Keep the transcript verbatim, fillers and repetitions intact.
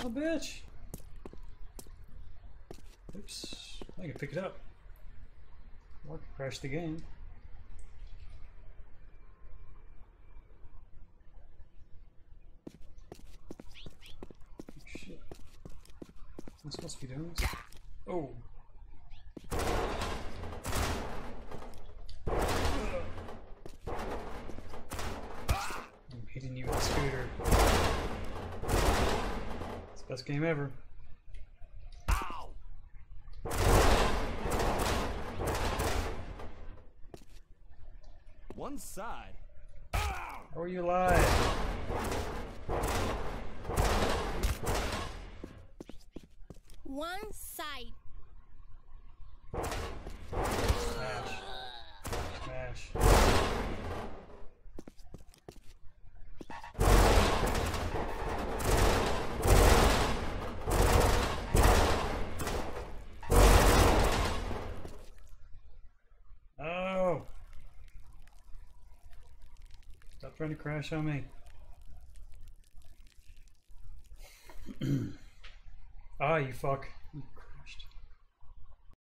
of a bitch. Oops. I can pick it up. Or I can crash the game. Oh, shit. I'm supposed to be doing this? Oh. I'm hitting you with a scooter. It's the best game ever. One side. How are you alive? One side. Smash. Smash. Oh! Stop trying to crash on me. Ah, you fuck.